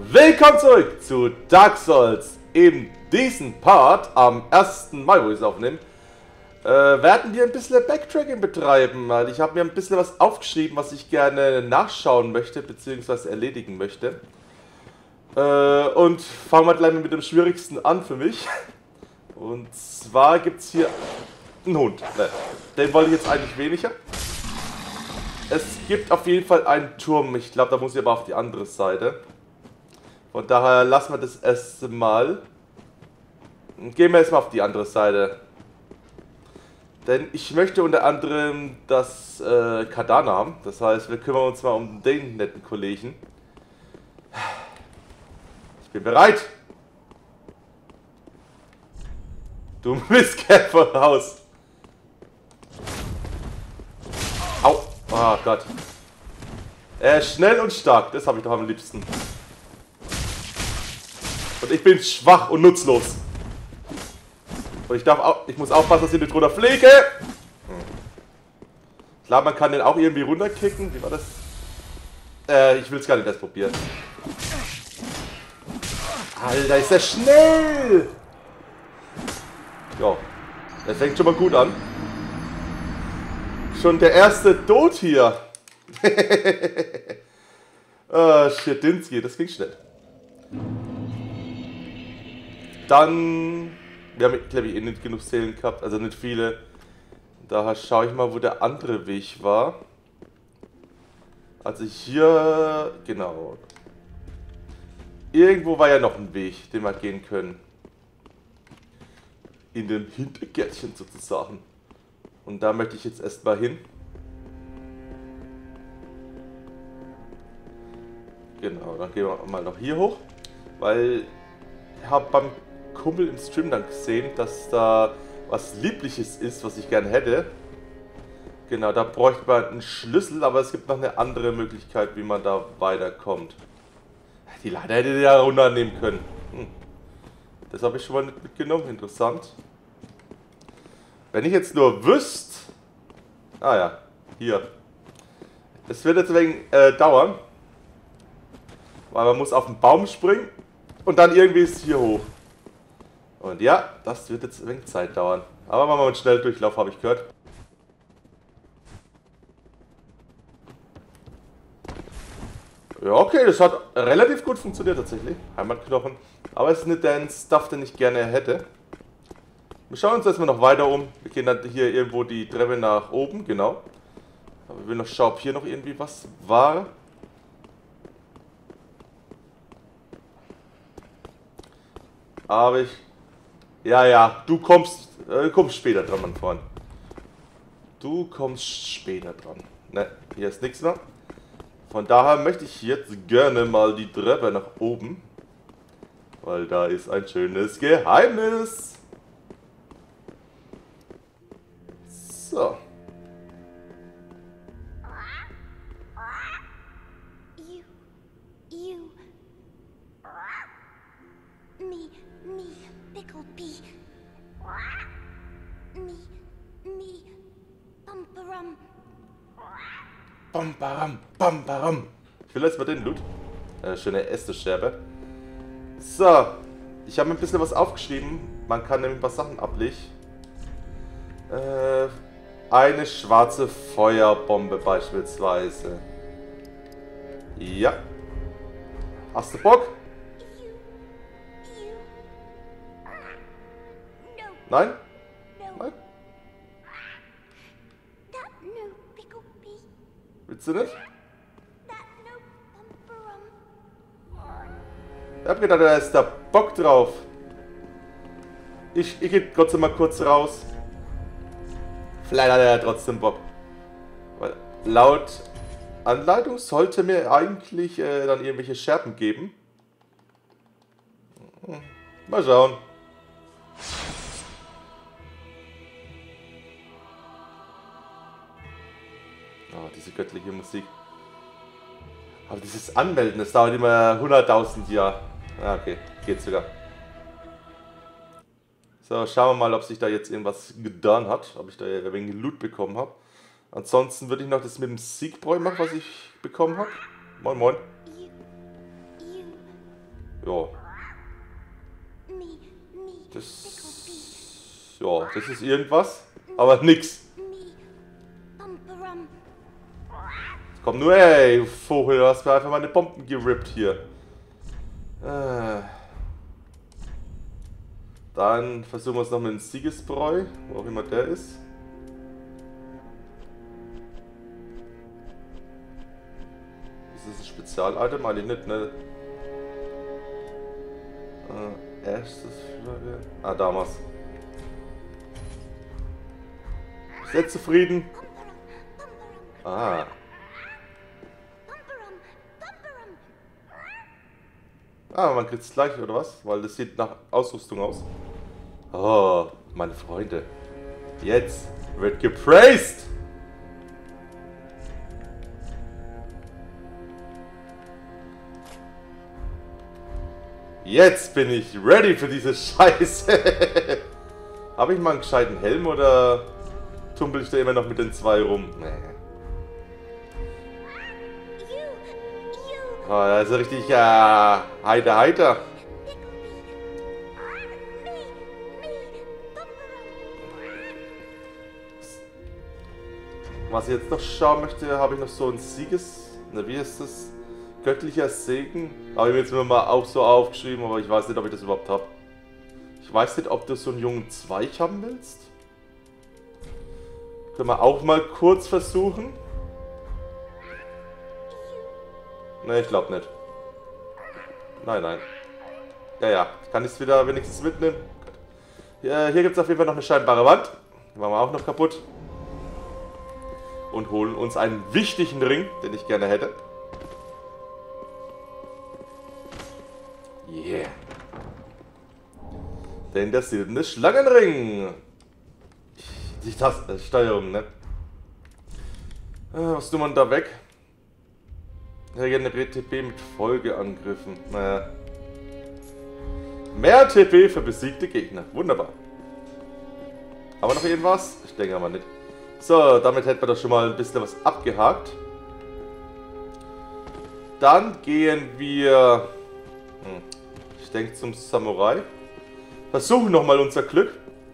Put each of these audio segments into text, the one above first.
Willkommen zurück zu Dark Souls. In diesem Part, am 1. Mai, wo ich es aufnehme, werden wir ein bisschen Backtracking betreiben. Weil ich habe mir ein bisschen was aufgeschrieben, was ich gerne nachschauen möchte, beziehungsweise erledigen möchte. Und fangen wir gleich mit dem schwierigsten an für mich. Und zwar gibt es hier einen Hund. Ne, den wollte ich jetzt eigentlich weniger. Es gibt auf jeden Fall einen Turm. Ich glaube, da muss ich aber auf die andere Seite. Von daher lassen wir das erste mal. Gehen wir erstmal auf die andere Seite. Denn ich möchte unter anderem das Kadana haben. Das heißt, wir kümmern uns mal um den netten Kollegen. Ich bin bereit. Du Mistkäfer raus. Au. Oh Gott. Schnell und stark. Das habe ich doch am liebsten. Und ich bin schwach und nutzlos. Und ich muss aufpassen, dass ich nicht drunter fliege. Klar, man kann den auch irgendwie runterkicken. Wie war das? Ich will es gar nicht erst probieren. Alter, ist der schnell! Ja, das fängt schon mal gut an. Schon der erste Tod hier. Shedinski, das ging schnell. Dann, wir haben, glaube ich, nicht genug Seelen gehabt, also nicht viele. Daher schaue ich mal, wo der andere Weg war. Also hier, genau. Irgendwo war ja noch ein Weg, den wir gehen können. In dem Hintergärtchen sozusagen. Und da möchte ich jetzt erstmal hin. Genau, dann gehen wir mal noch hier hoch. Weil ich habe beim Kumpel im Stream dann gesehen, dass da was Liebliches ist, was ich gerne hätte. Genau, da bräuchte man einen Schlüssel, aber es gibt noch eine andere Möglichkeit, wie man da weiterkommt. Die Leiter hätte ich ja runternehmen können. Das habe ich schon mal nicht mitgenommen, interessant. Wenn ich jetzt nur wüsste... Ah ja, hier. Es wird jetzt ein wenig dauern. Weil man muss auf den Baum springen und dann irgendwie ist hier hoch. Und ja, das wird jetzt ein wenig Zeit dauern. Aber machen wir mal einen Schnelldurchlauf, habe ich gehört. Ja, okay, das hat relativ gut funktioniert tatsächlich. Heimatknochen. Aber es ist nicht der Stuff, den ich gerne hätte. Wir schauen uns erstmal noch weiter um. Wir gehen dann hier irgendwo die Treppe nach oben, genau. Aber ich will noch schauen, ob hier noch irgendwie was war. Aber ich... Ja, du kommst später dran, mein Freund. Du kommst später dran. Ne, hier ist nichts mehr. Von daher möchte ich jetzt gerne mal die Treppe nach oben. Weil da ist ein schönes Geheimnis. So. Bam, bam, bam, bam. Ich will jetzt mal den Loot. Schöne Äste-Scherbe. So. Ich habe mir ein bisschen was aufgeschrieben. Man kann nämlich ein paar Sachen ablegen. Eine schwarze Feuerbombe beispielsweise. Ja. Hast du Bock? Nein? Nein? Willst du nicht? Ich hab gedacht, da ist der Bock drauf. Ich gehe trotzdem mal kurz raus. Vielleicht hat er ja trotzdem Bock. Weil laut Anleitung sollte mir eigentlich dann irgendwelche Scherben geben. Mal schauen. Oh, diese göttliche Musik. Aber dieses Anmelden, das dauert immer 100.000 Jahre. Ah, okay, geht sogar. So, schauen wir mal, ob sich da jetzt irgendwas getan hat. Ob ich da ein wenig Loot bekommen habe. Ansonsten würde ich noch das mit dem Siegbräu machen, was ich bekommen habe. Moin, moin. Ja. Das ist irgendwas, aber nix. Komm nur, ey, Vogel, du hast mir einfach meine Bomben gerippt hier. Dann versuchen wir es noch mit dem Siegesbräu, wo auch immer der ist. Ist das ein Spezial-Item? Eigentlich nicht, ne? Erstes Flagge. Ah, damals. Sehr zufrieden. Ah. Ah, man kriegt es gleich, oder was? Weil das sieht nach Ausrüstung aus. Oh, meine Freunde. Jetzt wird gepraised! Jetzt bin ich ready für diese Scheiße. Habe ich mal einen gescheiten Helm oder tumpel ich da immer noch mit den zwei rum? Nee. Oh, das ist richtig heiter. Was ich jetzt noch schauen möchte, habe ich noch so ein wie heißt das? Göttlicher Segen. Habe ich mir jetzt mal auch so aufgeschrieben, aber ich weiß nicht, ob ich das überhaupt habe. Ich weiß nicht, ob du so einen jungen Zweig haben willst. Können wir auch mal kurz versuchen. Ne, ich glaube nicht. Nein. Ja. Kann ich es wieder wenigstens mitnehmen? Ja, hier gibt es auf jeden Fall noch eine scheinbare Wand. Die machen wir auch noch kaputt. Und holen uns einen wichtigen Ring, den ich gerne hätte. Yeah. Denn der silberne Schlangenring. Die Steuerung, ne? Was tut man da weg? Regeneriert TP mit Folgeangriffen. Naja. Mehr TP für besiegte Gegner. Wunderbar. Aber noch irgendwas? Ich denke aber nicht. So, damit hätten wir doch schon mal ein bisschen was abgehakt. Dann gehen wir... Ich denke zum Samurai. Versuchen nochmal unser Glück.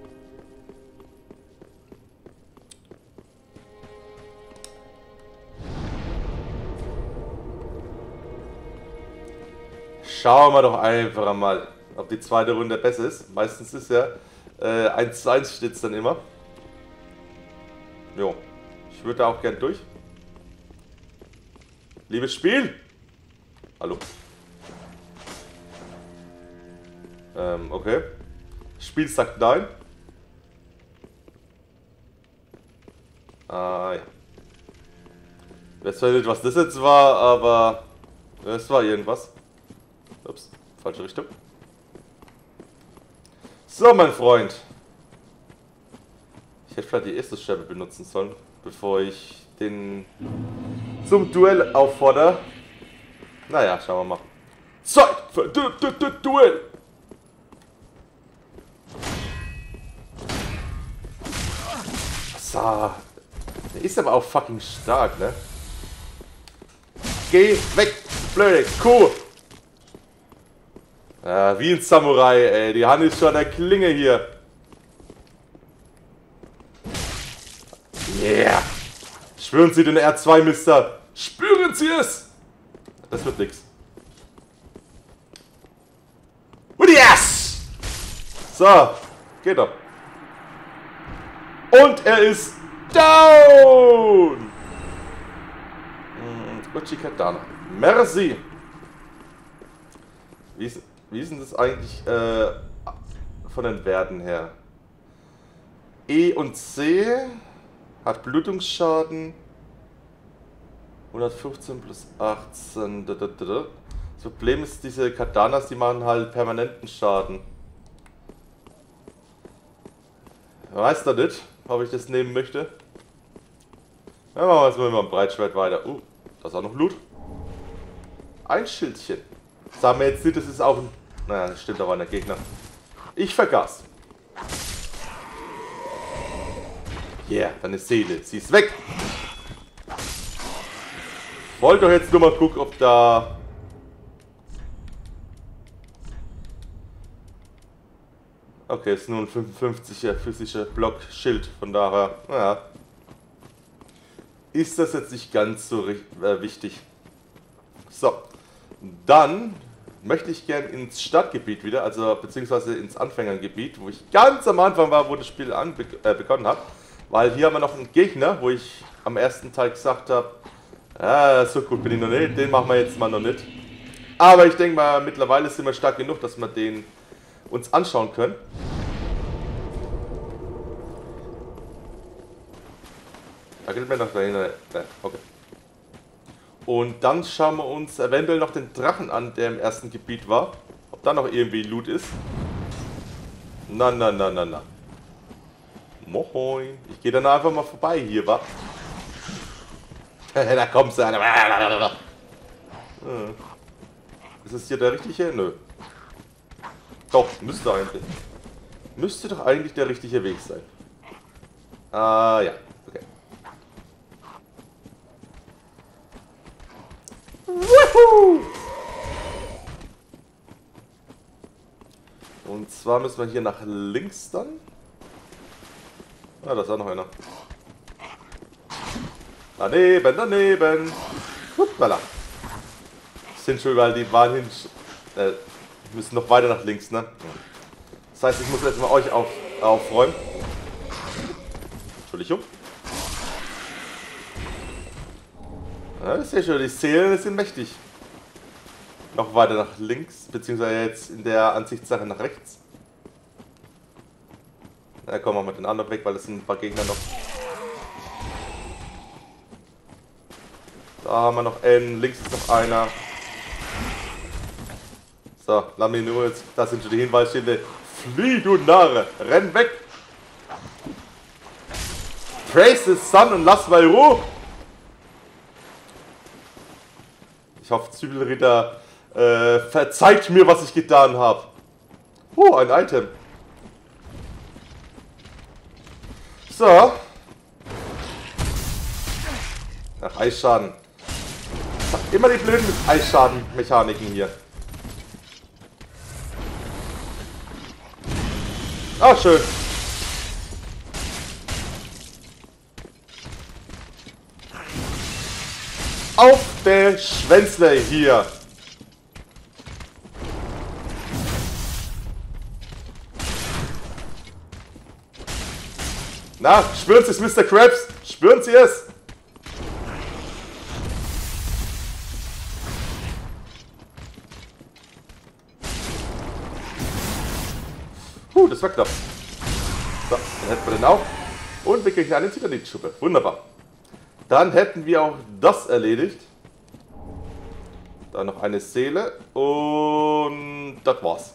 Schauen wir doch einfach mal, ob die zweite Runde besser ist. Meistens ist ja 1:1 steht es dann immer. Jo, ich würde auch gern durch. Liebes Spiel! Hallo? Okay. Spiel sagt nein. Ah, ja. Ich weiß nicht, was das jetzt war, aber es war irgendwas. Ups, falsche Richtung. So, mein Freund. Ich hätte vielleicht die erste Scherbe benutzen sollen, bevor ich den zum Duell auffordere. Naja, schauen wir mal. Zeit für Duell! So. Der ist aber auch fucking stark, ne? Geh weg, blöde Kuh! Ja, wie ein Samurai, ey. Die Hand ist schon an der Klinge hier. Yeah! Spüren Sie den R2, Mister! Spüren Sie es! Das wird nix. Und yes! So, geht doch. Und er ist down! Uchi Katana. Merci! Wie ist denn das eigentlich von den Werten her? E und C hat Blutungsschaden. 115 plus 18. Das Problem ist, diese Katanas, die machen halt permanenten Schaden. Weiß da nicht, ob ich das nehmen möchte. Ja, machen wir jetzt mal mit dem Breitschwert weiter. Da ist auch noch Blut. Ein Schildchen. Sagen wir jetzt nicht, das ist auch ein... Naja, das stimmt aber an der Gegner. Ich vergaß. Yeah, deine Seele. Sie ist weg. Wollte doch jetzt nur mal gucken, ob da... Okay, ist nur ein 55er physischer Block-Schild, von daher, naja. Ist das jetzt nicht ganz so wichtig. So, dann möchte ich gern ins Stadtgebiet wieder, also beziehungsweise ins Anfängergebiet, wo ich ganz am Anfang war, wo das Spiel begonnen hat. Weil hier haben wir noch einen Gegner, wo ich am ersten Teil gesagt habe, so gut bin ich noch nicht, den machen wir jetzt mal noch nicht. Aber ich denke mal, mittlerweile sind wir stark genug, dass wir den uns anschauen können. Da geht mir noch dahinter. Okay. Und dann schauen wir uns eventuell noch den Drachen an, der im ersten Gebiet war. Ob da noch irgendwie Loot ist. Na. Moin. Ich gehe dann einfach mal vorbei hier, wa? Da kommst du. Ist das hier der richtige? Nö. Doch, müsste eigentlich. Müsste doch eigentlich der richtige Weg sein. Ah, ja. Okay. Woohoo! Und zwar müssen wir hier nach links dann. Ah, da ist auch noch einer. Daneben. Hoppala. Sind schon überall die Bahn hin. Müssen noch weiter nach links, ne? Das heißt, ich muss jetzt mal euch aufräumen. Entschuldigung. Ja, das ist ja schon, die Seelen sind mächtig. Noch weiter nach links, beziehungsweise jetzt in der Ansichtssache nach rechts. Na komm, machen wir den anderen weg, weil es sind ein paar Gegner noch. Da haben wir noch einen, links ist noch einer. So, lass mich nur jetzt, da sind schon die Hinweisschilder. Flieh, du Narre, renn weg! Praise the Sun und lass mal Ruhe! Ich hoffe, Zwiebelritter verzeiht mir, was ich getan habe. Oh, ein Item. So. Ach, Eisschaden. Immer die blöden Eisschaden-Mechaniken hier. Ah, schön. Auf der Schwänzle hier. Na, spüren Sie es, Mr. Krabs? Spüren Sie es? Das war knapp. So, dann hätten wir den auch. Und wir kriegen eine Titanidschuppe. Wunderbar. Dann hätten wir auch das erledigt. Da noch eine Seele. Und das war's.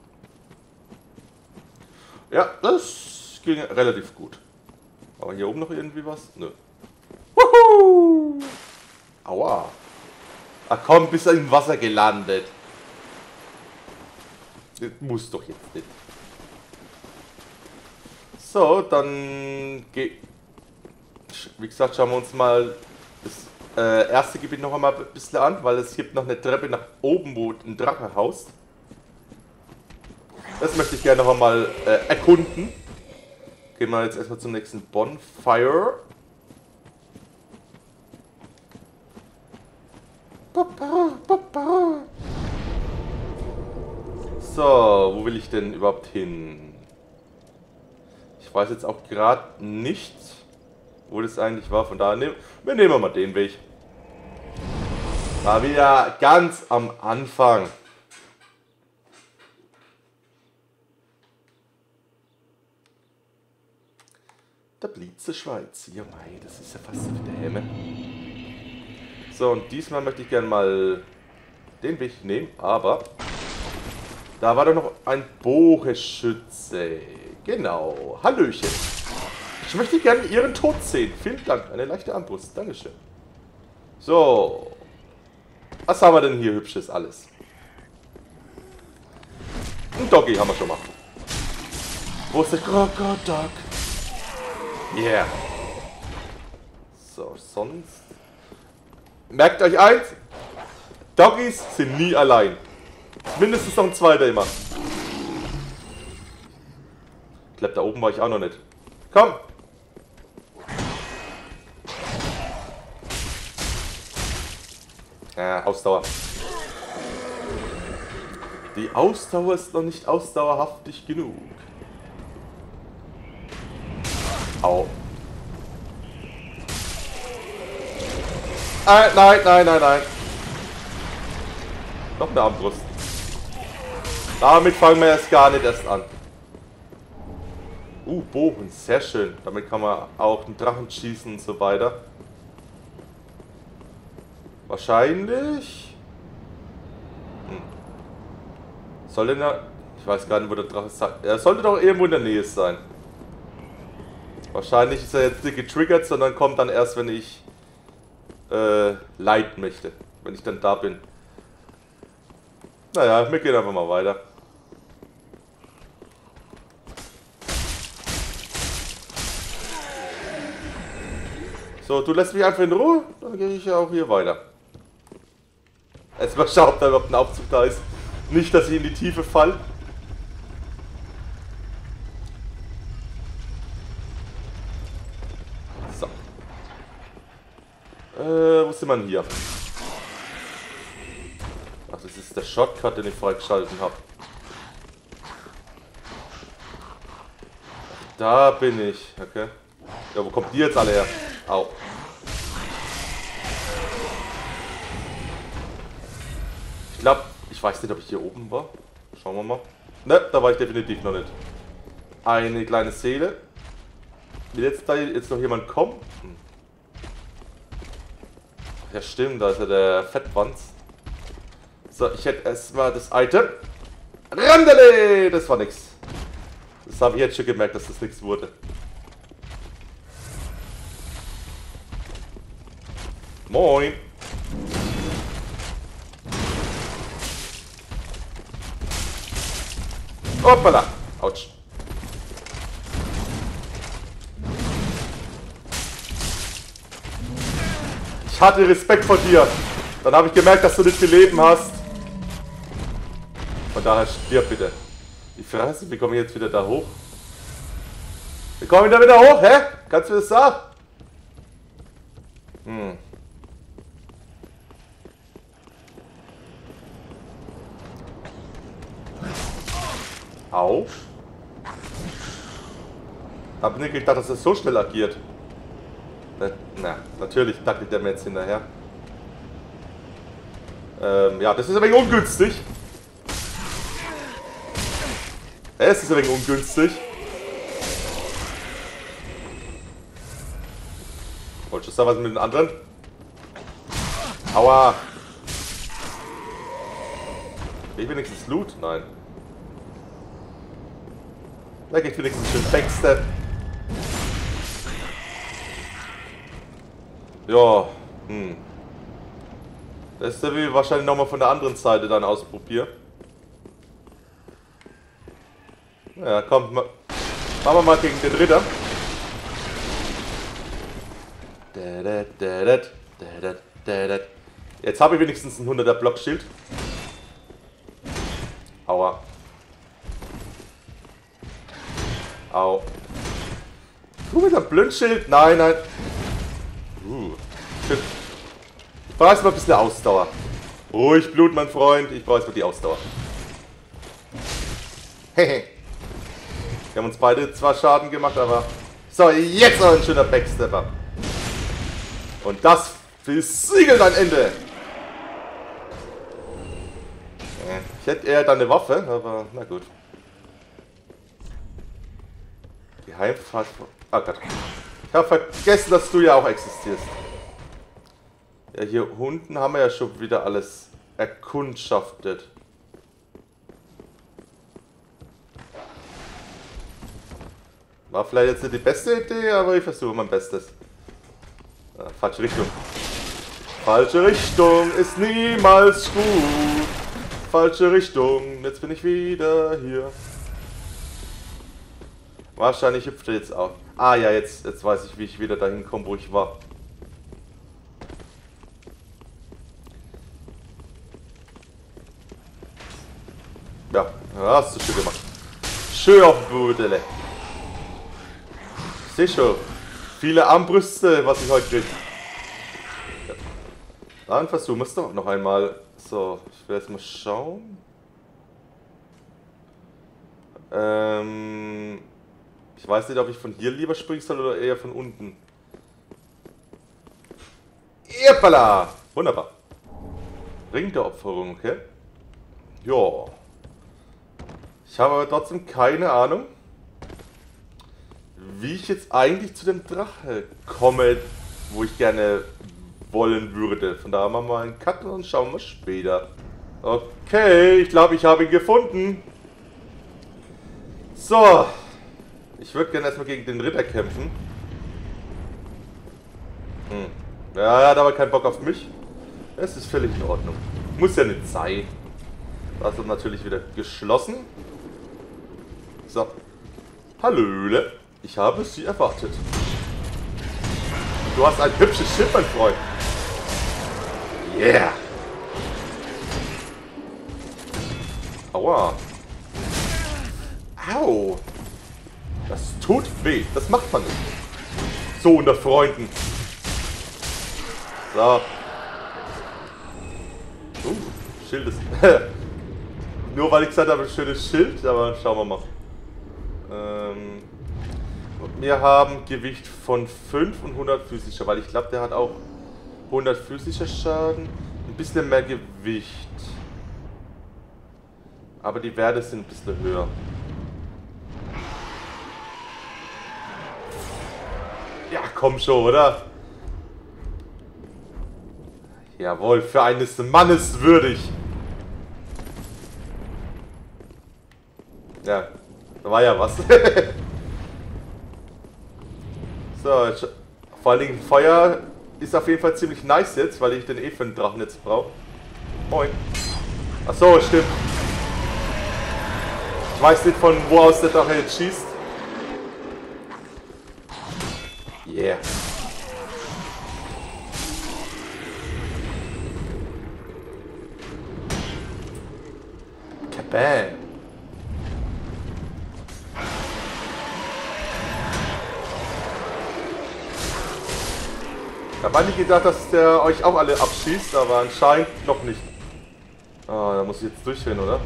Ja, das ging relativ gut. Aber hier oben noch irgendwie was? Nö. Wuhu! Aua. Ach komm, bist du im Wasser gelandet. Das muss doch jetzt nicht. So, dann wie gesagt, schauen wir uns mal das erste Gebiet noch einmal ein bisschen an, weil es gibt noch eine Treppe nach oben, wo ein Drache haust. Das möchte ich gerne noch einmal erkunden. Gehen wir jetzt erstmal zum nächsten Bonfire. So, wo will ich denn überhaupt hin? Ich weiß jetzt auch gerade nicht, wo das eigentlich war. Von daher wir nehmen mal den Weg. War wieder ganz am Anfang. Der Blitze Schweiz. Ja, mei, das ist ja fast wie der Hämme. So, und diesmal möchte ich gerne mal den Weg nehmen, aber da war doch noch ein Bogenschütze. Genau. Hallöchen. Ich möchte gerne Ihren Tod sehen. Vielen Dank. Eine leichte Armbrust. Dankeschön. So. Was haben wir denn hier Hübsches alles? Ein Doggy haben wir schon mal. Wo ist der Krokodok? Yeah. So, sonst. Merkt euch eins. Doggies sind nie allein. Mindestens noch ein zweiter immer. glaube, da oben war ich auch noch nicht. Komm! Ausdauer. Die Ausdauer ist noch nicht ausdauerhaftig genug. Au. Nein, nein, nein, nein. Noch eine Armbrust. Damit fangen wir erst gar nicht erst an. Bogen, sehr schön. Damit kann man auch einen Drachen schießen und so weiter. Wahrscheinlich. Soll denn ich weiß gar nicht, wo der Drache sein. Er sollte doch irgendwo in der Nähe sein. Wahrscheinlich ist er jetzt nicht getriggert, sondern kommt dann erst, wenn ich leiten möchte. Wenn ich dann da bin. Naja, wir gehen einfach mal weiter. So, du lässt mich einfach in Ruhe, dann gehe ich ja auch hier weiter. Erstmal schauen, ob da überhaupt ein Aufzug da ist. Nicht, dass ich in die Tiefe falle. So. Wo sind wir denn hier? Ach, das ist der Shortcut, den ich freigeschalten habe. Da bin ich, okay. Ja, wo kommt die jetzt alle her? Au. Ich glaube, ich weiß nicht, ob ich hier oben war. Schauen wir mal. Ne, da war ich definitiv noch nicht. Eine kleine Seele. Will jetzt da jetzt noch jemand kommen? Ja, stimmt, da ist ja der Fettwanz. So, ich hätte erstmal das Item. Randale! Das war nix. Das habe ich jetzt schon gemerkt, dass das nichts wurde. Moin! Hoppala! Autsch! Ich hatte Respekt vor dir. Dann habe ich gemerkt, dass du nicht viel Leben hast. Von daher stirb bitte. Die Fresse, wie komme ich jetzt wieder da hoch? Wir kommen da wieder hoch, hä? Kannst du das sagen? Au. Hab nicht gedacht, dass er so schnell agiert. Na, natürlich dackelt der mir jetzt hinterher. Ja, das ist ein wenig ungünstig. Es ist ein wenig ungünstig. Wolltest du da was mit den anderen? Aua! Krieg ich wenigstens Loot? Nein. Da krieg ich wenigstens schön Backstep. Ja, das will ich wahrscheinlich nochmal von der anderen Seite dann ausprobieren. Ja, komm, machen wir mal gegen den Ritter. Jetzt habe ich wenigstens ein 100er Blockschild. Aua. Au. Du mit einem Blündschild? Nein, nein. Ich brauche erstmal ein bisschen Ausdauer. Ruhig Blut, mein Freund. Ich brauche erstmal die Ausdauer. Hehe. Wir haben uns beide zwar Schaden gemacht, aber... So, jetzt noch ein schöner Backstepper. Und das besiegelt ein Ende. Ich hätte eher dann eine Waffe, aber na gut. Geheimfahrt... Oh Gott. Ich habe vergessen, dass du ja auch existierst. Ja, hier unten haben wir ja schon wieder alles erkundschaftet. War vielleicht jetzt nicht die beste Idee, aber ich versuche mein Bestes. Ja, falsche Richtung. Falsche Richtung ist niemals gut. Falsche Richtung, jetzt bin ich wieder hier. Wahrscheinlich hüpft er jetzt auch. Ah ja, jetzt weiß ich, wie ich wieder dahin komme, wo ich war. Ja, hast du schön gemacht. Schön auf dem Bodele. sehe schon. Viele Armbrüste, was ich heute kriege. Ja. Dann versuchen wir es doch noch einmal. So, ich will jetzt mal schauen. Ich weiß nicht, ob ich von hier lieber springen soll oder eher von unten. Eppala! Wunderbar. Ring der Opferung, okay? Ja. Ich habe aber trotzdem keine Ahnung, wie ich jetzt eigentlich zu dem Drache komme, wo ich gerne wollen würde. Von daher machen wir einen Cut und schauen wir später. Okay, ich glaube, ich habe ihn gefunden. So. Ich würde gerne erstmal gegen den Ritter kämpfen. Ja, er hat aber keinen Bock auf mich. Es ist völlig in Ordnung. Muss ja nicht sein. Das ist natürlich wieder geschlossen. So. Hallöle. Ich habe Sie erwartet. Du hast ein hübsches Schiff, mein Freund. Yeah. Aua. Au. Das tut weh. Das macht man nicht. So unter Freunden. So. Schild ist... Nur weil ich gesagt habe, ein schönes Schild, aber schauen wir mal. Wir haben Gewicht von 5 und 100 physischer, weil ich glaube, der hat auch 100 physischer Schaden. Ein bisschen mehr Gewicht. Aber die Werte sind ein bisschen höher. Ja, komm schon, oder? Jawohl, für eines Mannes würdig. Ja, da war ja was. So, vor allen Dingen Feuer ist auf jeden Fall ziemlich nice jetzt, weil ich den eh für den Drachen jetzt brauche. Moin. Achso, stimmt. Ich weiß nicht, von wo aus der Drache jetzt schießt. Yeah. Kabam. Ich habe eigentlich gedacht, dass der euch auch alle abschießt, aber anscheinend noch nicht. Ah, da muss ich jetzt durchrennen, oder?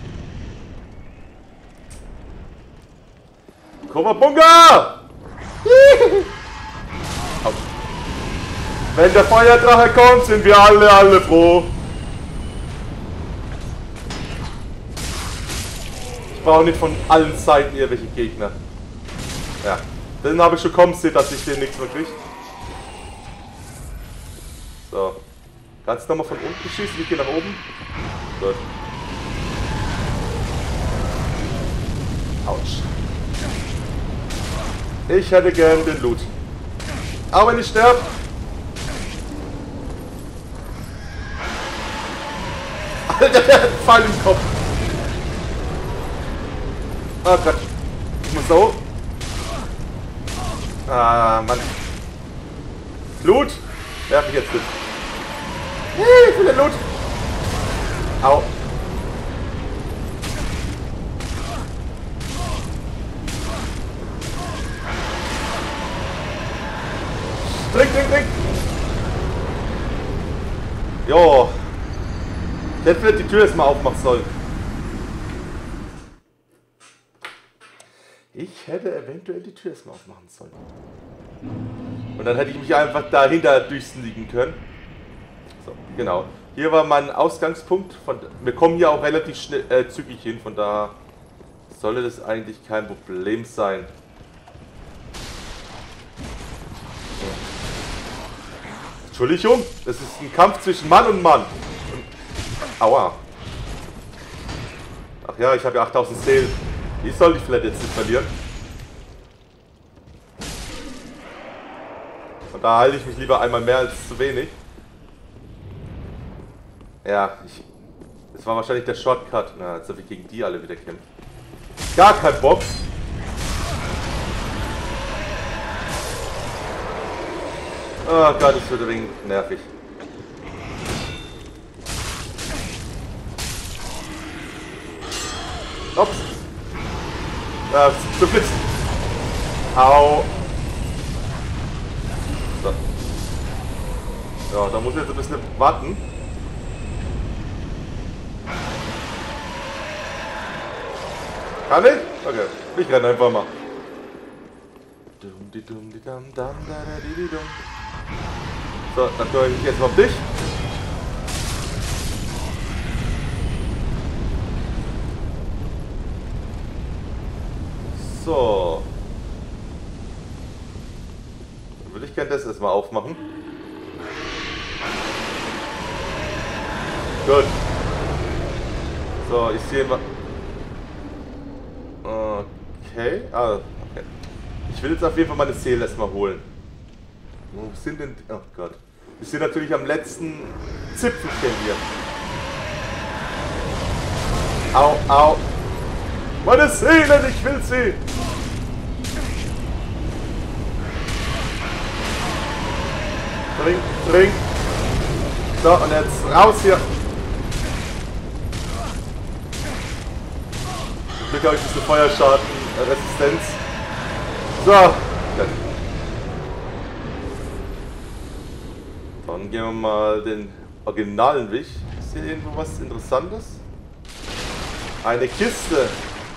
Kobabunga! Wenn der Feuerdrache kommt, sind wir alle froh. Ich brauche nicht von allen Seiten irgendwelche Gegner. Ja, den habe ich schon kommen sehen, dass ich den nichts mehr kriege. So. Kannst du nochmal von unten schießen? Ich gehe nach oben. Gut. Autsch. Ich hätte gern den Loot. Aber wenn ich sterbe. Alter, der hat einen Pfeil im Kopf. Oh Gott. Ich muss so. Ah, Mann. Loot? Werf ich jetzt hin. Hey, ich will den Loot. Au. Trink. Jo. Ich hätte vielleicht die Tür erstmal aufmachen sollen. Ich hätte eventuell die Tür erstmal aufmachen sollen. Und dann hätte ich mich einfach dahinter durchsneaken können. So, genau. Hier war mein Ausgangspunkt. Wir kommen hier auch relativ schnell, zügig hin, von daher sollte das eigentlich kein Problem sein. Entschuldigung, das ist ein Kampf zwischen Mann und Mann. Aua. Ach ja, ich habe ja 8000 Seelen. Die soll ich vielleicht jetzt nicht verlieren. Und da halte ich mich lieber einmal mehr als zu wenig. Ja, das war wahrscheinlich der Shortcut. Na, jetzt habe ich gegen die alle wieder kämpfen. Gar kein Bock. Oh Gott, das wird ein wenig nervig. Ups. Zu blitzen. Au. Ja, da muss ich jetzt ein bisschen warten. Kann ich? Okay, ich renne einfach mal. So, dann kümmere ich mich jetzt mal um dich. So. Dann würde ich gerne das erstmal aufmachen. Gut. So, ich sehe mal. Okay. Ah, okay. Ich will jetzt auf jeden Fall meine Seele erstmal holen. Wo sind denn. Oh Gott. Wir sind natürlich am letzten Zipfelchen hier. Au, au. Meine Seele, ich will sie! Trink, trink. So, und jetzt raus hier. Glück habe ich diese Feuerschaden-Resistenz. So. Dann gehen wir mal den originalen Weg. Ist hier irgendwo was Interessantes? Eine Kiste.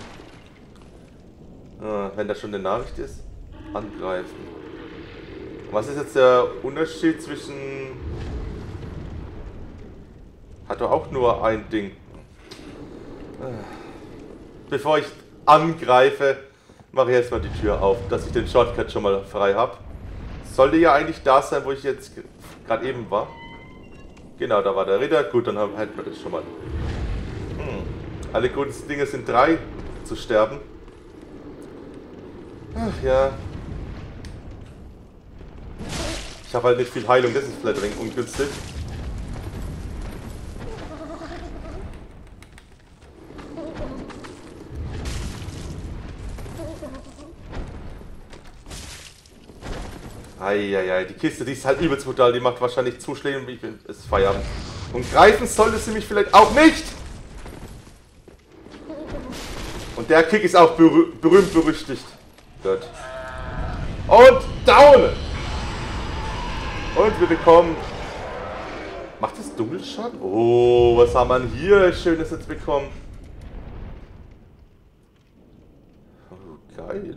Wenn da schon eine Nachricht ist, angreifen. Was ist jetzt der Unterschied zwischen... Hat doch auch nur ein Ding. Bevor ich angreife, mache ich erstmal die Tür auf, dass ich den Shortcut schon mal frei habe. Sollte ja eigentlich da sein, wo ich jetzt gerade eben war. Genau, da war der Ritter. Gut, dann hätten wir das schon mal. Alle guten Dinge sind 3 zu sterben. Ach ja. Ich habe halt nicht viel Heilung, das ist vielleicht ein wenig ungünstig. Eieiei, die Kiste, die ist halt übelst brutal, die macht wahrscheinlich Zuschläge und ich bin, es ist Feierabend. Und greifen sollte sie mich vielleicht auch nicht! Und der Kick ist auch berühmt berüchtigt. Gut. Und down! Und wir bekommen... Macht das Dunkelschaden? Oh, was haben wir hier Schönes jetzt bekommen? Oh, geil.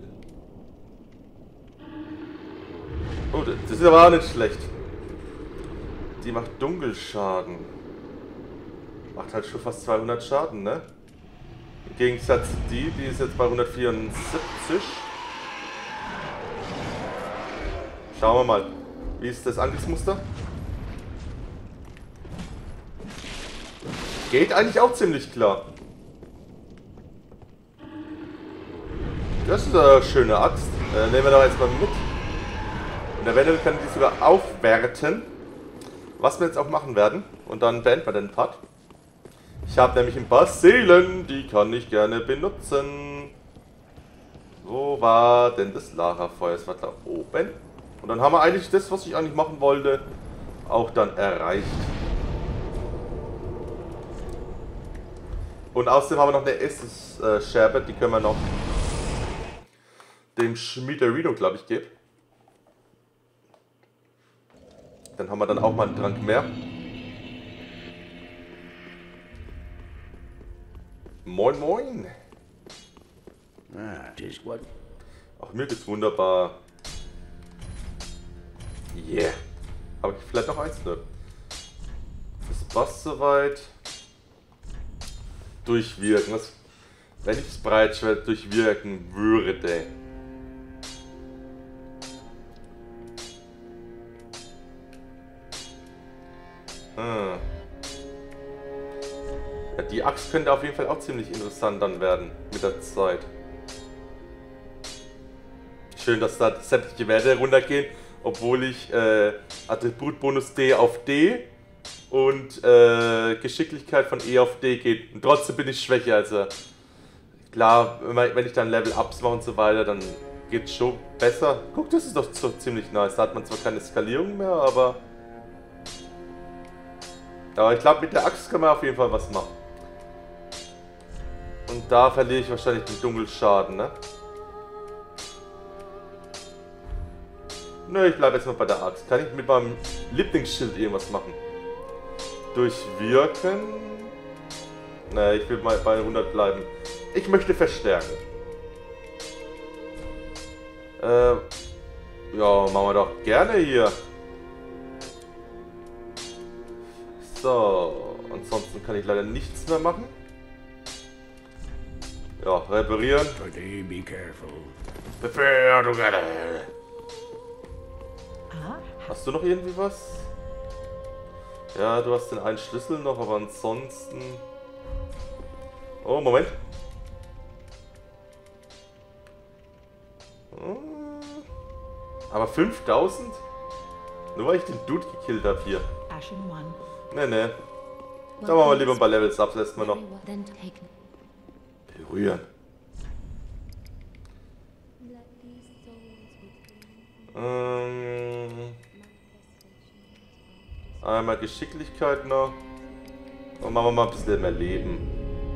Oh, das ist aber auch nicht schlecht. Die macht Dunkelschaden. Macht halt schon fast 200 Schaden, ne? Im Gegensatz zu die ist jetzt bei 174. Schauen wir mal. Wie ist das Angriffsmuster? Geht eigentlich auch ziemlich klar. Das ist eine schöne Axt. Nehmen wir doch jetzt mal mit. Und eventuell kann die sogar aufwerten. Was wir jetzt auch machen werden. Und dann beenden wir den Part. Ich habe nämlich ein paar Seelen, die kann ich gerne benutzen. Wo war denn das Lagerfeuer? Es war da oben. Und dann haben wir eigentlich das, was ich eigentlich machen wollte, auch dann erreicht. Und außerdem haben wir noch eine Essensscherbe, die können wir noch dem Schmiederino, glaube ich, geben. Dann haben wir dann auch mal einen Trank mehr. Moin, moin. Ach, mir geht's wunderbar. Yeah. Aber vielleicht noch eins, ne? Das passt soweit. Durchwirken. Was, wenn ich das Breitschwert durchwirken würde. Ja, die Axt könnte auf jeden Fall auch ziemlich interessant dann werden mit der Zeit. Schön, dass da sämtliche Werte runtergehen, obwohl ich Attributbonus D auf D und Geschicklichkeit von E auf D geht. Und trotzdem bin ich schwächer. Also klar, wenn ich dann Level-Ups mache und so weiter, dann geht es schon besser. Guck, das ist doch so ziemlich nice. Da hat man zwar keine Skalierung mehr, aber ich glaube, mit der Axt kann man auf jeden Fall was machen. Und da verliere ich wahrscheinlich den Dunkelschaden, ne? Nö, ich bleibe jetzt mal bei der Axt. Kann ich mit meinem Lieblingsschild irgendwas machen? Durchwirken? Ne, ich will mal bei 100 bleiben. Ich möchte verstärken. Ja, machen wir doch gerne hier. So, ansonsten kann ich leider nichts mehr machen. Ja, reparieren. Be careful. Hast du noch irgendwie was? Ja, du hast den einen Schlüssel noch, aber ansonsten... Oh, Moment. Aber 5000? Nur weil ich den Dude gekillt habe hier. Ne, ne. Da machen wir lieber ein paar Levels ab, erstmal noch. Berühren. Einmal Geschicklichkeit noch. Und machen wir mal ein bisschen mehr Leben.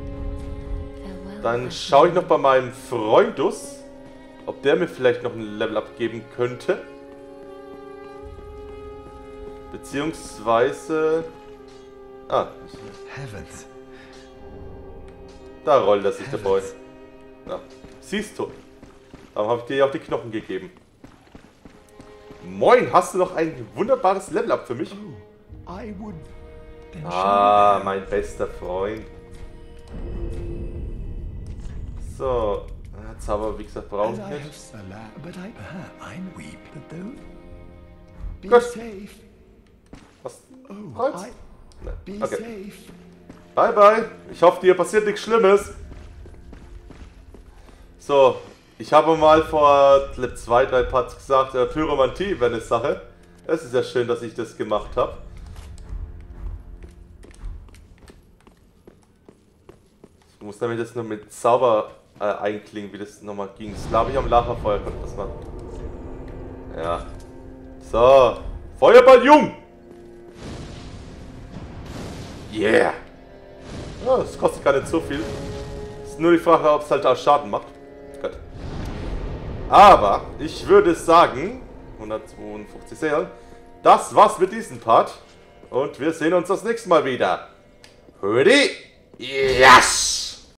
Dann schaue ich noch bei meinem Freundus, ob der mir vielleicht noch ein Level abgeben könnte. Beziehungsweise... Ah. Heavens. Da rollt er sich der Boy. Ja. Siehst du. Darum habe ich dir ja auch die Knochen gegeben. Moin, hast du noch ein wunderbares Level-Up für mich? Ah, mein bester Freund. So. Jetzt aber, wie gesagt, brauche ich nicht. Gut. Was? Kreuz? Nee. Okay. Bye, bye. Ich hoffe, dir passiert nichts Schlimmes. So. Ich habe mal vor 2-3 Parts gesagt, Pyromantie wäre eine Sache. Es ist ja schön, dass ich das gemacht habe. Ich muss nämlich das nur mit Zauber einklingen, wie das nochmal ging. Das glaube ich am Lagerfeuer konnte das machen. Ja. So. Feuerball jung! Yeah! Ja, das kostet gar nicht so viel. Ist nur die Frage, ob es halt auch Schaden macht. Gut. Aber ich würde sagen, 152 Seelen, das war's mit diesem Part. Und wir sehen uns das nächste Mal wieder. Ready? Yes!